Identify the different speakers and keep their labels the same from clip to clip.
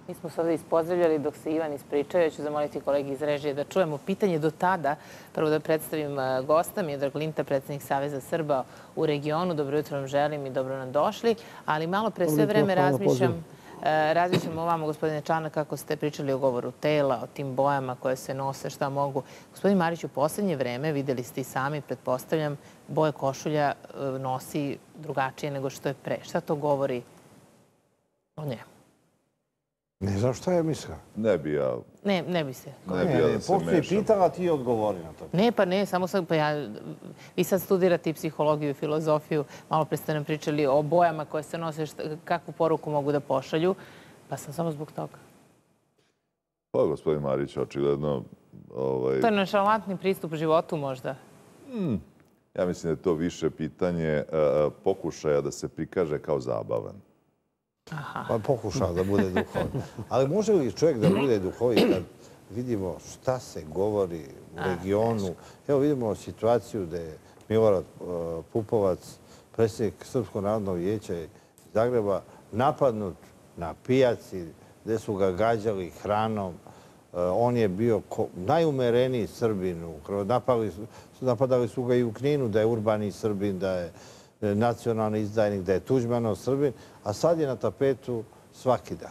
Speaker 1: Mi smo se ovdje ispozdravljali dok se Ivan ispričao. Ja ću zamoliti kolegi iz režije da čujemo pitanje do tada. Prvo da predstavim gosta, Miodrag Linta, predsjednik Saveza Srba u regionu. Dobro jutro vam želim i dobro nam došli. Ali malo pre sve vreme razmišljam o vama, gospodine Čanak, kako ste pričali o govoru tela, o tim bojama koje se nose, šta mogu. Gospodin Marić, u posljednje vreme, vidjeli ste i sami, pretpostavljam, boje košulja nosi drugačije nego što je pre. Šta to govori o njemu?
Speaker 2: Ne znam šta je mislila.
Speaker 3: Ne bi ja...
Speaker 1: Ne bi se.
Speaker 2: Postoji pitala, ti odgovori na to.
Speaker 1: Ne, pa ne, samo sad, vi sad studirate i psihologiju i filozofiju, malo pre ste nam pričali o bojama koje se nose, kakvu poruku mogu da pošalju, pa sam samo zbog toga.
Speaker 3: Pa, gospodin Marić, očigledno...
Speaker 1: To je nonšalantni pristup životu možda.
Speaker 3: Ja mislim da je to više pitanje pokušaja da se prikaže kao zabavan.
Speaker 2: Pa pokušao da bude duhovit. Ali može li čovjek da bude duhovit kad vidimo šta se govori u regionu? Evo vidimo situaciju da je Milorad Pupovac, predsjednik Srpskog narodnog vijeća iz Zagreba, napadnut na pijaci gdje su ga gađali hranom. On je bio najumereniji Srbin. Napadali su ga i u Kninu da je urbani Srbin, da je nacionalni izdajnik, da je Tuđmanov Srbin, a sad je na tapetu svaki dan.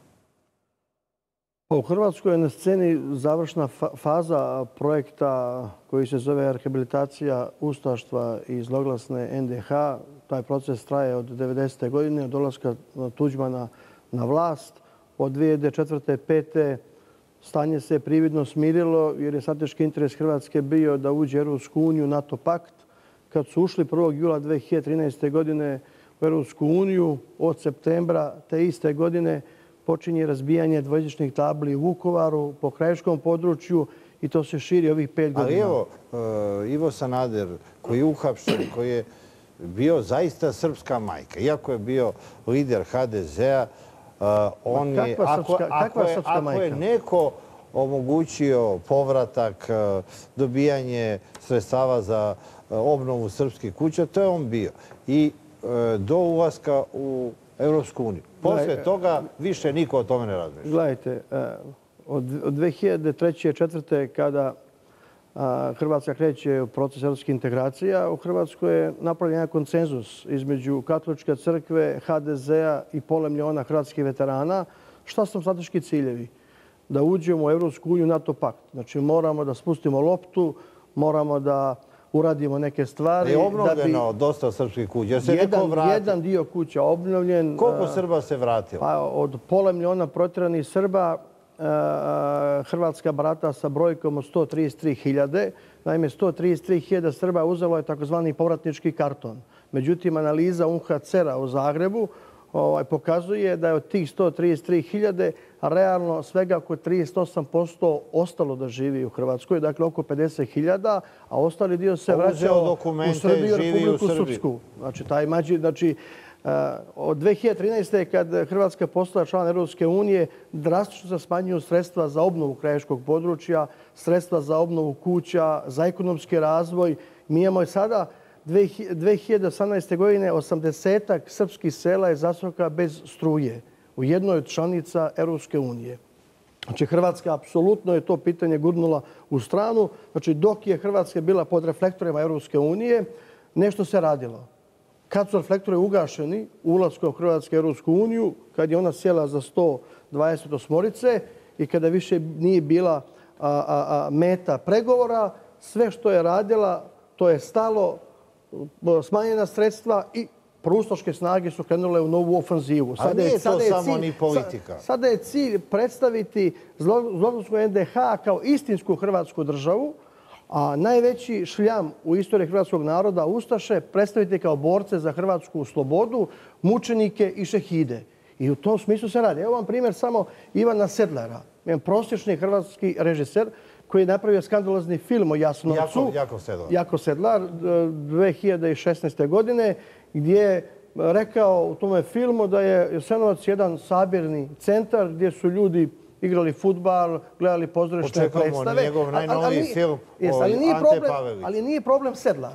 Speaker 4: U Hrvatskoj je na sceni završna faza projekta koji se zove rehabilitacija ustaštva i zloglasne NDH. Taj proces traje od 90. godine, od dolaska Tuđmana na vlast. Od 2004. 2005. stanje se prividno smirilo jer je strateški interes Hrvatske bio da uđe u Europsku uniju, NATO pakt. Kad su ušli 1. jula 2013. godine u Europsku uniju, od septembra te iste godine počinje razbijanje dvojezičnih tabli u Vukovaru, po krajiškom području i to se širi ovih 5 godina.
Speaker 2: Ali evo, Ivo Sanader, koji je uhapšen, koji je bio zaista srpska majka, iako je bio lider HDZ-a, on je, ako je neko omogućio povratak, dobijanje sredstava za obnovu srpskih kuća, to je on bio. I do ulaska u Europsku uniju. Posle toga više niko o tome ne razmišlja.
Speaker 4: Gledajte, od 2003. 2004. kada Hrvatska kreće u proces europskih integracija, u Hrvatskoj je napravljen jedan konsenzus između Katoličke crkve, HDZ-a i pola miliona hrvatskih veterana. Šta su strateški ciljevi? Da uđemo u Europsku uniju, NATO pakt. Znači moramo da spustimo loptu, moramo da uradimo neke stvari.
Speaker 2: Je obnovljeno dosta srpskih kuća?
Speaker 4: Jedan dio kuća obnovljen.
Speaker 2: Koliko Srba se vratilo?
Speaker 4: Pa od pola miliona protjeranih Srba Hrvatska barata sa brojkom od 133.000. Naime, 133.000 Srba uzelo je takozvani povratnički karton. Međutim, analiza UNHCR-a u Zagrebu pokazuje da je od tih 133.000 realno svega oko 38% ostalo da živi u Hrvatskoj, dakle oko 50.000, a ostali dio se vraćao u Srbiju, Republiku Srpsku. Znači, od 2013. kad Hrvatska postala član Europske unije, drastično se smanjuju sredstva za obnovu krajiškog područja, sredstva za obnovu kuća, za ekonomski razvoj. Mi imamo sada 2018. godine 80-ak srpskih sela je zasroka bez struje u jednoj od članica Europske unije. Znači, Hrvatska apsolutno je to pitanje gurnula u stranu. Znači, dok je Hrvatska bila pod reflektorima Europske unije, nešto se radilo. Kad su reflektori ugašeni ulaskom Hrvatske u Europsku uniju, kad je ona sjela za 128 i kada više nije bila meta pregovora, sve što je radila, to je stalo, smanjena sredstva i proustaške snage su krenule u novu ofanzivu.
Speaker 2: A nije to samo ni politika.
Speaker 4: Sada je cilj predstaviti zločinačku NDH kao istinsku hrvatsku državu, a najveći šljam u istoriji hrvatskog naroda, ustaše, predstaviti kao borce za hrvatsku slobodu, mučenike i šehide. I u tom smislu se radi. Evo vam primjer samo Ivana Sedlara, jedan prosječni hrvatski režiser koji je napravio skandalozni film o Jasenovcu. Jako Sedlar, 2016. godine, gdje je rekao u tome filmu da je Jasenovac jedan sabirni centar gdje su ljudi igrali fudbal, gledali pozorišne predstave.
Speaker 2: Očekujemo njegov najnoviji film o Ante Pavelić.
Speaker 4: Ali nije problem Sedlar.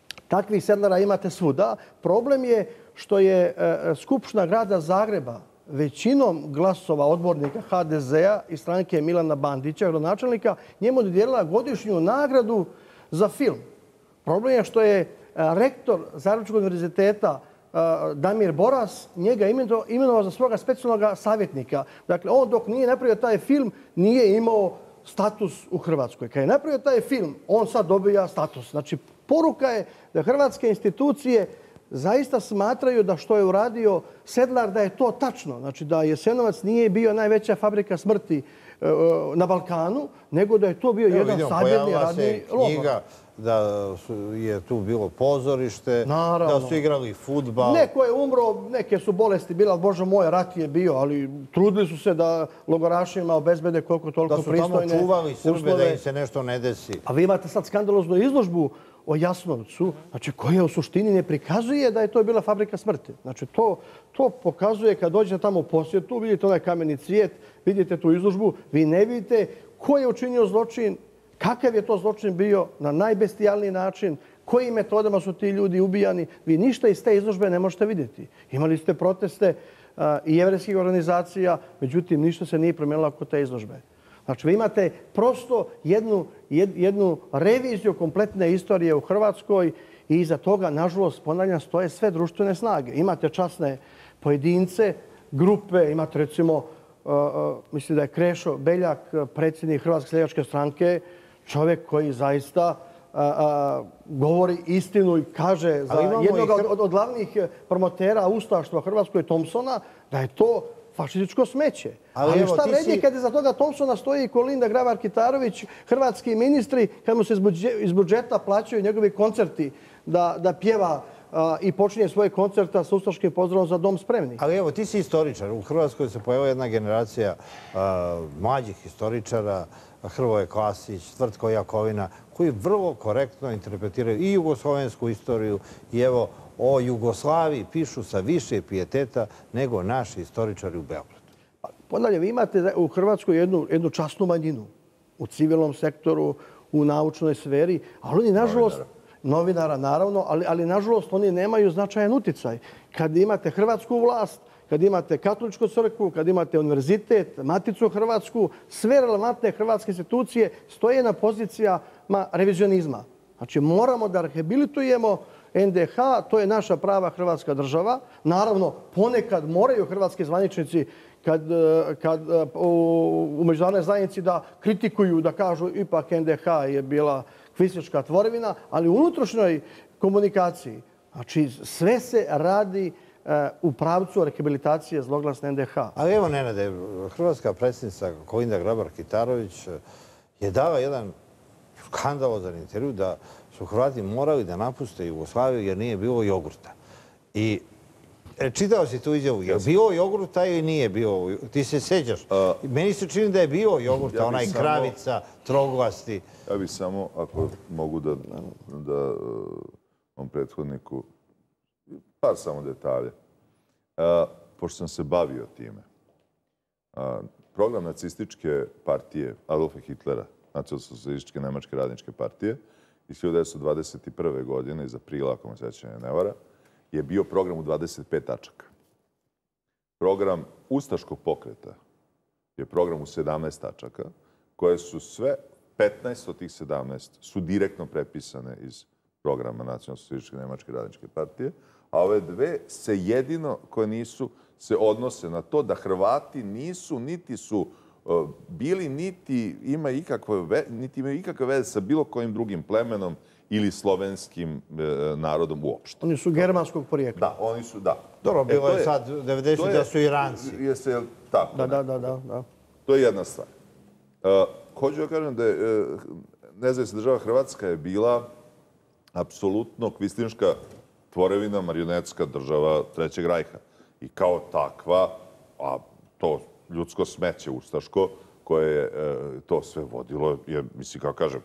Speaker 4: Takvih Sedlara imate svuda. Problem je što je Skupština grada Zagreba većinom glasova odbornika HDZ-a i stranke Milana Bandića, gradonačelnika, njemu dodijelila godišnju nagradu za film. Problem je što je rektor Zagrebačkog univerziteta Damir Boras njega imenovao za svoga specijalnog savjetnika. Dakle, on dok nije napravio taj film nije imao status u Hrvatskoj. Kad je napravio taj film, on sad dobija status. Znači, poruka je da hrvatske institucije zaista smatraju da što je uradio Sedlar da je to tačno. Znači, da Jasenovac nije bio najveća fabrika smrti na Balkanu, nego da je to bio jedan sabirni radni logor.
Speaker 2: Da je tu bilo pozorište, da su igrali fudbal.
Speaker 4: Neko je umro, neke su bolesti bile, ali Bože moj, rat je bio, ali trudili su se da logorašima obezbede koliko toliko pristojne uslove.
Speaker 2: Da su tamo čuvali Srbe da im se nešto ne desi.
Speaker 4: A vi imate sad skandaloznu izložbu o Jasenovcu, znači koja u suštini ne prikazuje da je to bila fabrika smrti. Znači to pokazuje kad dođete tamo u posjetu, vidite onaj kameni cvijet, vidite tu izložbu, vi ne vidite ko je učinio zločin, kakav je to zločin bio na najbestijalniji način, kojim metodama su ti ljudi ubijani. Vi ništa iz te izložbe ne možete vidjeti. Imali ste proteste i jevrejskih organizacija, međutim ništa se nije promijenilo oko te izložbe. Znači vi imate prosto jednu reviziju kompletne istorije u Hrvatskoj i iza toga, nažalost, ponavljam, stoje sve društvene snage. Imate časne pojedince, grupe, imate recimo, mislim da je Krešo Beljak, predsjednik Hrvatske seljačke stranke, čovjek koji zaista govori istinu i kaže za jednog od glavnih promotera ustaštva u Hrvatskoj, Thompsona, da je to fašističko smeće. Ali šta vredi kad iza toga Thompsona stoji Kolinda Grabar-Kitarović, hrvatski ministri, kad mu se iz budžeta plaćaju njegovi koncerti da pjeva i počinje svoje koncerta sa ustaškim pozdravom za dom spremni.
Speaker 2: Ali evo, ti si istoričar. U Hrvatskoj se pojavila jedna generacija mlađih historičara, Hrvoje Klasić, Tvrtko Jakovina, koji vrlo korektno interpretiraju i jugoslovensku istoriju i evo o Jugoslaviji pišu sa više pijeteta nego naši istoričari u Beogradu.
Speaker 4: Ponavlje, vi imate u Hrvatskoj jednu časnu manjinu u civilnom sektoru, u naučnoj sferi, ali oni, nažalost, novinara naravno, ali nažalost oni nemaju značajan uticaj. Kad imate hrvatsku vlast, kad imate katoličku crkvu, kad imate univerzitet, Maticu Hrvatsku, sve relevantne hrvatske institucije stoje na pozicijama revizionizma. Znači moramo da rehabilitujemo NDH, to je naša prava hrvatska država. Naravno, ponekad moraju hrvatski zvaničnici kad u međunarodnoj zajednici da kritikuju, da kažu ipak NDH je bila kvisljačka tvorevina, ali u unutrašnjoj komunikaciji, znači sve se radi u pravcu rehabilitacije zloglasne NDH.
Speaker 2: Ali evo, Nenade, hrvatska predsjednica Kolinda Grabar-Kitarović je dala jedan skandalozan intervju da su Hrvati morali da napuste Jugoslaviju jer nije bilo jogurta. I čitao si tu izjavu, je bilo jogurta ili nije bilo? Ti se sećaš. Meni se čini da je bilo jogurta, onaj kravica, troglasti.
Speaker 3: Ja bih samo, ako mogu da ovom prethodniku, par samo detalje. Pošto sam se bavio time, program nacističke partije Adolfa Hitlera, nacionalsocijalističke nemačke radničke partije, iz 1921. godine, iz aprila, ako me sećanje ne vara, je bio program u 25 tačaka. Program ustaškog pokreta je program u 17 tačaka, koje su sve, 15 od tih 17 su direktno prepisane iz programa nacionalsocijalističke nemačke radničke partije, a ove dve se jedino koje nisu se odnose na to da Hrvati nisu, niti su bili, niti imaju ikakve veze sa bilo kojim drugim plemenom ili slovenskim narodom uopšte.
Speaker 4: Oni su germanskog porijekla.
Speaker 3: Da, oni su, da.
Speaker 2: Dobro, bilo je sad 90 da su Iranci.
Speaker 3: Tako.
Speaker 4: Da.
Speaker 3: To je jedna stvar. Hoću da kažem da je nezavisna država Hrvatska je bila apsolutno kvislinška tvorevina, marionetska država Trećeg rajha. I kao takva, a to ljudsko smeće ustaško, koje je to sve vodilo, je, mislim, kao kažem,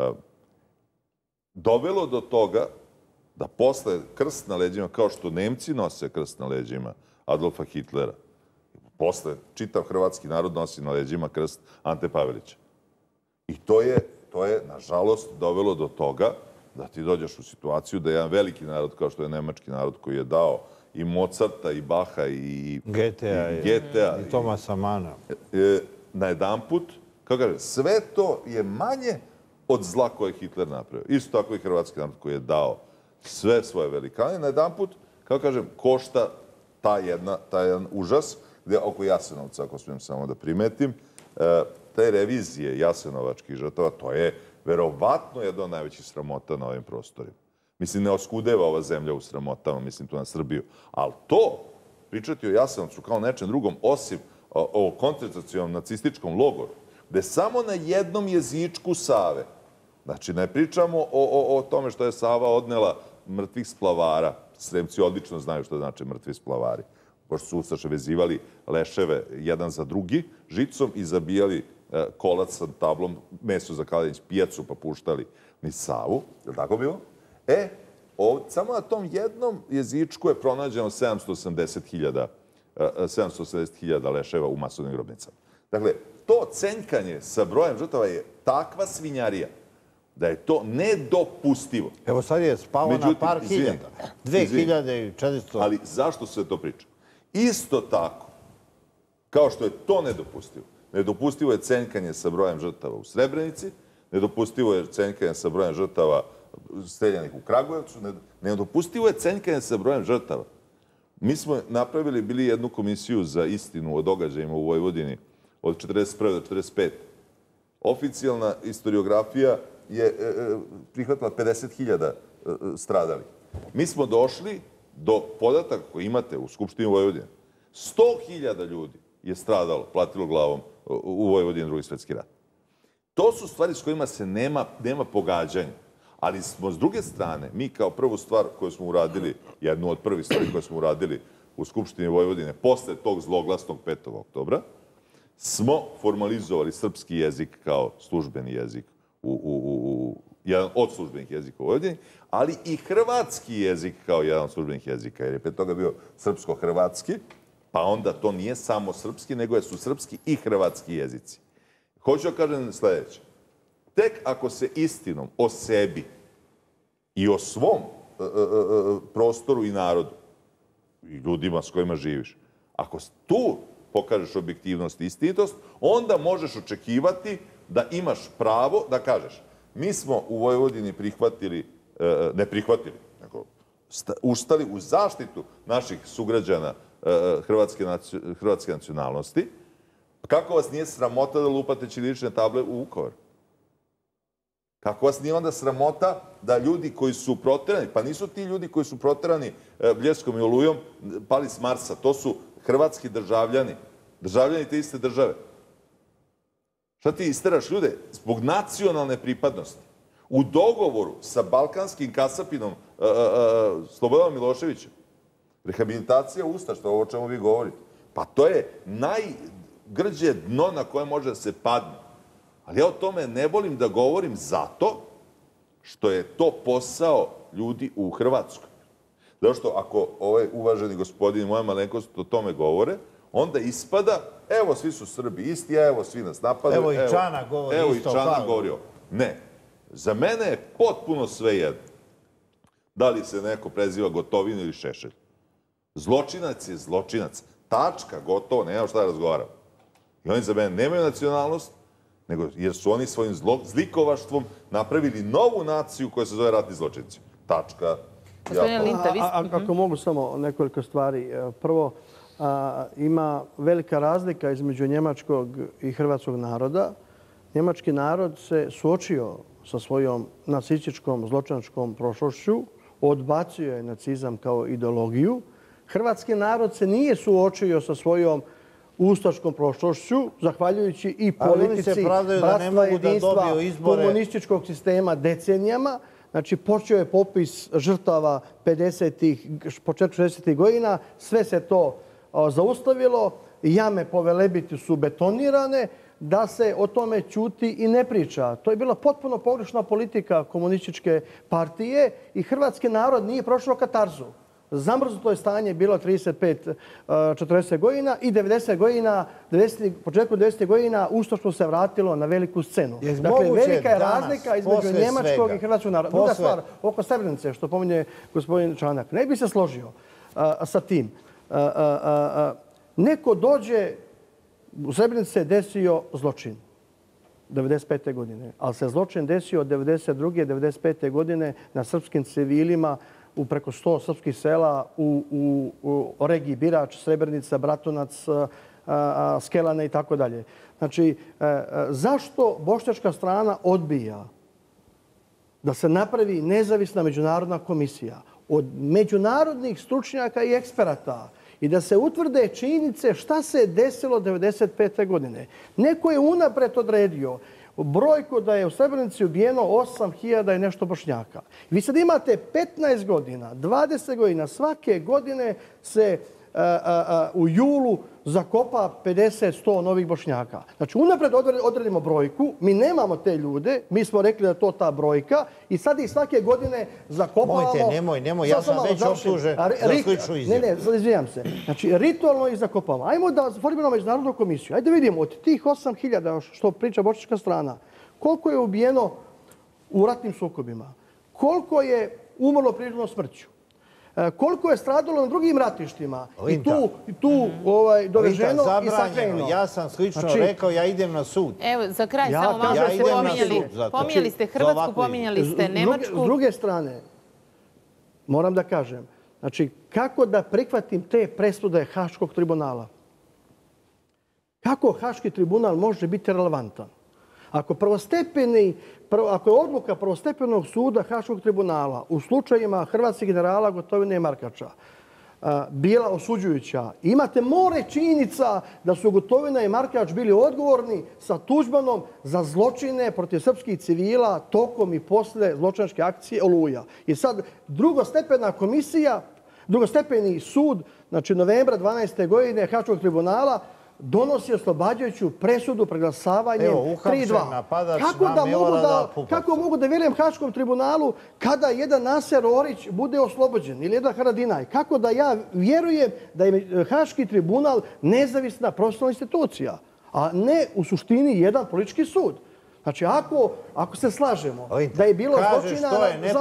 Speaker 3: dovelo do toga da posle krst na leđima, kao što Nemci nose krst na leđima Adolfa Hitlera, posle čitav hrvatski narod nosi na leđima krst Ante Pavelića. I to je, nažalost, dovelo do toga da ti dođeš u situaciju da jedan veliki narod, kao što je nemački narod, koji je dao i Mozarta, i Baha, i
Speaker 2: Goethea, i Tomasa Mana.
Speaker 3: Najedanput, kako kaže, sve to je manje od zla koje je Hitler napravio. Isto tako i hrvatski narod koji je dao sve svoje velikane. Najedanput, kako kažem, košta taj jedan užas, gde oko Jasenovca, ako smijem samo da primetim, te revizije jasenovačkih žrtava, to je verovatno jedna od najvećih sramota na ovim prostorima. Mislim, ne oskudeva ova zemlja u sramotama, mislim tu na Srbiju. Ali to, pričati o Jasenovcu kao nečem drugom, osim o koncentracionom nacističkom logoru, gde samo na jednom jezičku Save, znači ne pričamo o tome što je Sava odnela mrtvih splavara, Sremci odlično znaju što znači mrtvi splavari, pošto su ustaše vezivali leševe jedan za drugi žicom i zabijali kolac sa tablom, meso za Kalenić pijacu pa puštali niz Savu, je li tako bilo? Samo na tom jednom jezičku je pronađeno 780.000 leševa u masovnim grobnicama. Dakle, to cenjkanje sa brojem žrtava je takva svinjarija da je to nedopustivo.
Speaker 2: Evo sad je spao na par hiljada. 2400.
Speaker 3: Ali zašto se to priča? Isto tako, kao što je to nedopustivo, nedopustivo je cenjkanje sa brojem žrtava u Srebrenici, nedopustivo je cenjkanje sa brojem žrtava streljanih u Kragujevcu, nedopustivo je cenjkanje sa brojem žrtava. Mi smo napravili, bili jednu komisiju za istinu o događajima u Vojvodini od 1941. do 1945. Oficijalna historiografija je prihvatila 50.000 stradali. Mi smo došli do podataka koje imate u Skupštini Vojvodine. 100.000 ljudi je stradalo, platilo glavom u Vojvodini Drugi svjetski rat. To su stvari s kojima se nema pogađanja. Ali smo, s druge strane, mi kao prvu stvar koju smo uradili, jednu od prvih stvari koje smo uradili u Skupštini Vojvodine posle tog zloglasnog 5. oktobra, smo formalizovali srpski jezik kao službeni jezik, jedan od službenih jezika u Vojvodini, ali i hrvatski jezik kao jedan od službenih jezika, jer je pre toga bio srpsko-hrvatski, pa onda to nije samo srpski, nego su srpski i hrvatski jezici. Hoću da kažem sledeće. Tek ako se istinom o sebi i o svom prostoru i narodu i ljudima s kojima živiš, ako tu pokažeš objektivnost i istinitost, onda možeš očekivati da imaš pravo da kažeš mi smo u Vojvodini prihvatili, ne prihvatili, nego ustali u zaštitu naših sugrađana hrvatske nacionalnosti. Kako vas nije sramota da lupate ćirilične table u Vukovar? Kako vas nije onda sramota da ljudi koji su proterani, pa nisu ti ljudi koji su proterani Bljeskom i Olujom pali s Marsa, to su hrvatski državljani, državljani te iste države. Šta ti isteraš ljude? Zbog nacionalne pripadnosti. U dogovoru sa balkanskim kasapinom Slobodanom Miloševićem, rehabilitacija ustaštva, ovo o čemu vi govorite, pa to je najgrđe dno na koje može da se padne. Ali ja o tome ne volim da govorim zato što je to posao ljudi u Hrvatskoj. Zato što ako ovaj uvaženi gospodin i moja malenkost o tome govore, onda ispada, evo, svi su Srbi isti, evo, svi nas napadaju.
Speaker 2: Evo i Čanak govori isto.
Speaker 3: Evo i Čanak govori ovo. Ne. Za mene je potpuno svejedno da li se neko preziva Gotovina ili Šešelj. Zločinac je zločinac. Tačka, gotovo, nema šta da razgovaramo. I oni za mene nemaju nacionalnost, nego jer su oni svojim zlikovaštvom napravili novu naciju koja se zove ratni zločinci. Tačka.
Speaker 4: Ako mogu samo nekoliko stvari. Prvo, ima velika razlika između njemačkog i hrvatskog naroda. Njemački narod se suočio sa svojom nacističkom, zločinačkom prošlošću, odbacio je nacizam kao ideologiju. Hrvatski narod se nije suočio sa svojom ustaškom prošlošću, zahvaljujući i politici bratstva jedinstva komunističkog sistema decenijama. Znači, počeo je popis žrtava 50-ih, početku 60-ih godina, sve se to zaustavilo, jame po Velebitu su betonirane, da se o tome ćuti i ne priča. To je bila potpuno pogrešna politika komunističke partije i hrvatski narod nije prošao katarzu. Zamrznuto je stanje bilo 35-40 godina i 90 godina, početku 90 godina ustaštvo se vratilo na veliku scenu. Dakle, velika je razlika između njemačkog i hrvatskog naroda. Druga stvar, oko Srebrenice, što pominje gospodin Čanak, ne bi se složio. sa tim. Neko dođe, u Srebrenici se desio zločin 1995. godine, ali se zločin desio od 1992. 1995. godine na srpskim civilima u preko 100 srpskih sela u regiji Birač, Srebrenica, Bratunac, Skelane i tako dalje. Znači, zašto bošnjačka strana odbija da se napravi nezavisna međunarodna komisija od međunarodnih stručnjaka i eksperata i da se utvrde činjenice šta se desilo 1995. godine? Neko je unapred odredio brojku da je u Srebrenici ubijeno 8.000 i nešto Bošnjaka. Vi sad imate 15 godina, 20 godina, svake godine se u julu zakopa 50-100 novih Bošnjaka. Znači, unapred odredimo brojku, mi nemamo te ljude, mi smo rekli da je to ta brojka i sad ih svake godine zakopavamo...
Speaker 2: Nemoj, ja sam već optužen za sličnu izjavu.
Speaker 4: Ne, izvijam se. Znači, ritualno ih zakopavamo. Ajmo da formiramo međunarodnu komisiju. Ajde vidimo, od tih 8.000 što priča bošnjačka strana, koliko je ubijeno u ratnim sukobima, koliko je umrlo prirodnom smrću, koliko je stradalo na drugim ratištima i tu doveženo i sakreno.
Speaker 2: Ja sam slično rekao, ja idem na sud.
Speaker 1: Evo, za kraj samo malo ste pominjali ste Hrvatsku, pominjali ste Nemačku.
Speaker 4: S druge strane, moram da kažem, znači, kako da prihvatim te presude Haškog tribunala? Kako Haški tribunal može biti relevantan? Ako je odluka prvostepenog suda Haškog tribunala u slučajima hrvatskih generala Gotovine i Markača bila osuđujuća, imate more činjenica da su Gotovina i Markač bili odgovorni sa Tuđmanom za zločine protiv srpskih civila tokom i posle zločinačke akcije Oluja. I sad drugostepena komisija, drugostepeni sud, znači novembra 12. godine Haškog tribunala, donosi oslobađajuću presudu preglasavanjem 3-2. Kako mogu da vjerujem Haškom tribunalu kada jedan Naser Orić bude oslobođen ili jedan Haradinaj? Kako da ja vjerujem da je Haški tribunal nezavisna profesionalna institucija, a ne u suštini jedan politički sud? Znači, ako se slažemo da je bilo zločina...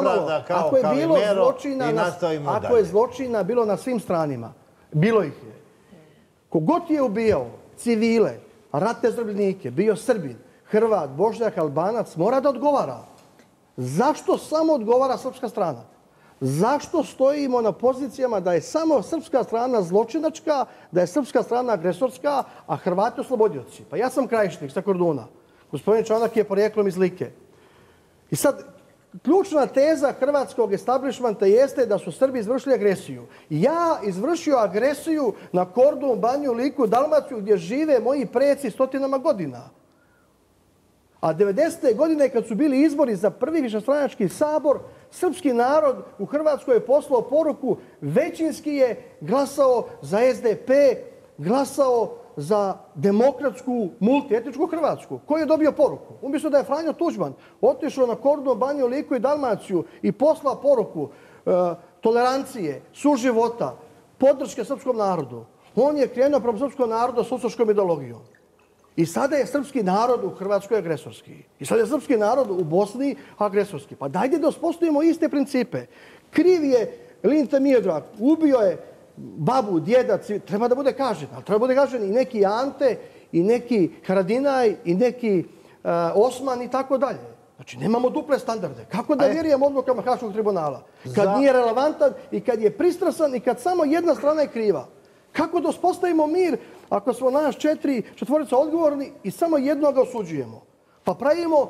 Speaker 4: Ako je zločina bilo na svim stranima, bilo ih je. Kogod je ubijao civile, ratne zarobljenike, bio Srbin, Hrvat, Bošnjak, Albanac, mora da odgovara. Zašto samo odgovara srpska strana? Zašto stojimo na pozicijama da je samo srpska strana zločinačka, da je srpska strana agresorska, a Hrvati oslobodioci? Pa ja sam Krajišnik sa Korduna. Gospodin Čanak je porijeklom iz Like. I sad, ključna teza hrvatskog establishmenta jeste da su Srbi izvršili agresiju. Ja izvršio agresiju na Kordun, Banju, Liku, Dalmaciju gdje žive moji preci stotinama godina. A 90. godine kad su bili izbori za prvi višestranački sabor, srpski narod u Hrvatskoj je poslao poruku, većinski je glasao za SDP, glasao za demokratsku, multietničku Hrvatsku. Ko je dobio poruku? Umjesto da je Franjo Tuđman otišao na Kordun, Banju, Liku i Dalmaciju i poslao poruku tolerancije, suživota, podrške srpskom narodu, on je krenuo prema srpskom narodu s ustaškom ideologijom. I sada je srpski narod u Hrvatskoj agresorski. I sada je srpski narod u Bosni agresorski. Pa dajde da uspostavimo iste principe. Kriv je Linta Miodrag, ubio je babu, djeda, treba da bude kažen. Ali treba da bude kažen i neki Ante, i neki Haradinaj, i neki Osman i tako dalje. Znači, nemamo duple standarde. Kako da vjerujem odlukama Haškog tribunala? Kad nije relevantan i kad je pristrasan i kad samo jedna strana je kriva. Kako da uspostavimo mir ako smo nas četvorica odgovorni i samo jednoga osuđujemo? Pa pravimo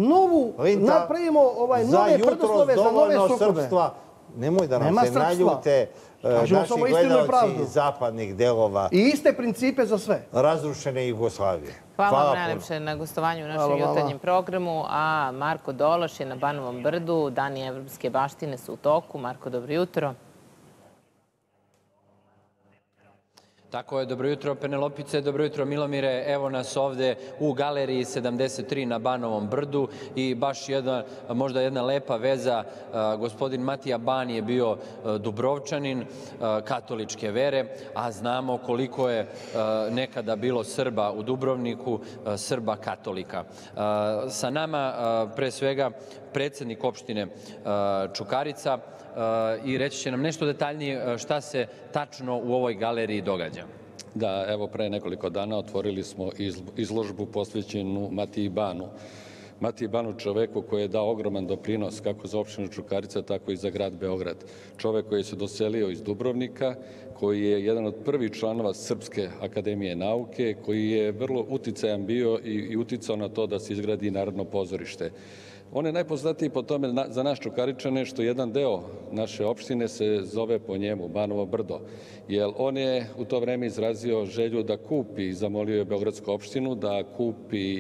Speaker 4: nove preduslove za nove sukobe.
Speaker 2: Nemoj da nam se naljute naši gledalci zapadnih delova.
Speaker 4: I iste principe za sve.
Speaker 2: Razrušene Jugoslavije.
Speaker 1: Hvala vam najlepše na gostovanju u našem jutarnjem programu. A Marko Dološ je na Banovom brdu. Dani evropske baštine su u toku. Marko, dobro jutro.
Speaker 5: Tako je, dobro jutro Penelopice, dobro jutro Milomire, evo nas ovde u galeriji 73 na Banovom brdu i baš možda jedna lepa veza, gospodin Matija Ban je bio Dubrovčanin, katoličke vere, a znamo koliko je nekada bilo Srba u Dubrovniku, Srba katolika. Sa nama pre svega predsednik opštine Čukarica i reći će nam nešto detaljnije šta se tačno u ovoj galeriji događa.
Speaker 6: Da, evo pre nekoliko dana otvorili smo izložbu posvećenu Matiji Banu. Matiji Banu, čoveku koji je dao ogroman doprinos kako za opštinu Čukarica, tako i za grad Beograd. Čovek koji se doselio iz Dubrovnika, koji je jedan od prvih članova Srpske akademije nauke, koji je vrlo uticajan bio i uticao na to da se izgradi Narodno pozorište. On je najpoznatiji po tome za nas Čukaričane što jedan deo naše opštine se zove po njemu, Banovo brdo. Jer on je u to vreme izrazio želju da kupi, zamolio je Beogradsku opštinu da kupi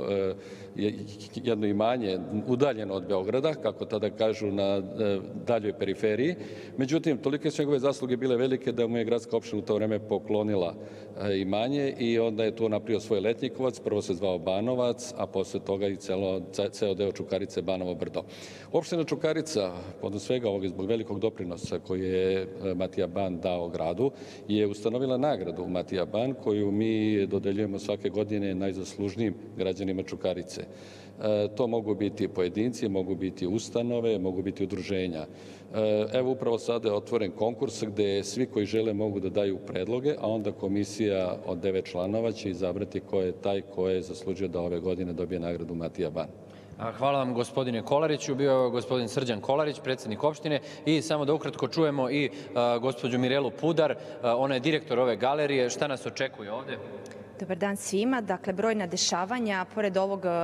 Speaker 6: jedno imanje udaljeno od Beograda, kako tada kažu na daljoj periferiji. Međutim, tolike su njegove zasluge bile velike da mu je gradska opština u to vreme poklonila imanje i onda je tu napravio svoj letnjikovac, prvo se zvao Banovac, a posle toga i ceo deo Čukarice Banovo brdo. Opština Čukarica, od svega ovog zbog velikog doprinosa koji je Matija Ban dao gradu, je ustanovila nagradu Matija Ban koju mi dodeljujemo svake godine najzaslužnijim građanima Čukarice. To mogu biti pojedinci, mogu biti ustanove, mogu biti udruženja. Evo upravo sada je otvoren konkurs gde svi koji žele mogu da daju predloge, a onda komisija od 9 članova će izabrati ko je taj ko je zaslužio da ove godine dobije nagradu Matija Ban.
Speaker 5: Hvala vam gospodine Kolariću, bio je gospodin Srđan Kolarić, predsednik opštine i samo da ukratko čujemo i gospođu Mirelu Pudar, ona je direktor ove galerije, šta nas očekuje ovde?
Speaker 7: Dobar dan svima. Dakle, brojna dešavanja, pored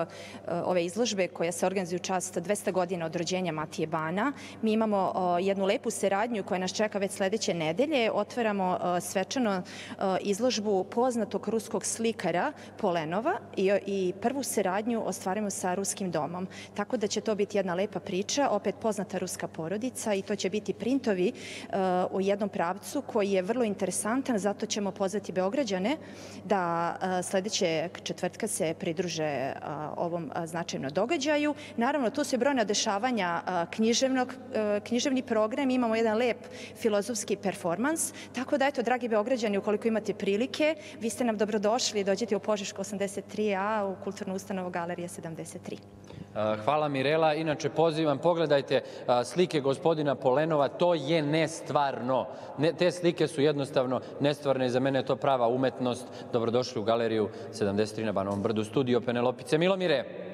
Speaker 7: ove izložbe koja se organizuje u čast 200 godina od rođenja Matije Bana, mi imamo jednu lepu saradnju koja nas čeka već sledeće nedelje. Otvaramo svečano izložbu poznatog ruskog slikara Polenova i prvu saradnju ostvarimo sa Ruskim domom. Tako da će to biti jedna lepa priča, opet poznata ruska porodica i to će biti printovi u jednom pravcu koji je vrlo interesantan, zato ćemo pozvati Beograđane da sledeće četvrtka se pridruže ovom značajnom događaju. Naravno, tu su i brojna dešavanja književni program, imamo jedan lep filozofski performans, tako da, eto, dragi Beograđani, ukoliko imate prilike, vi ste nam dobrodošli, dođite u Požešku 83A u kulturnu ustanovu Galerija 73.
Speaker 5: Hvala Mirela, inače pozivam, pogledajte slike gospodina Polenova, to je nestvarno. Te slike su jednostavno nestvarne i za mene je to prava umetnost. Dobrodošli u Galeriju 73 na Banovom brdu, studio Penelopice. Milomire!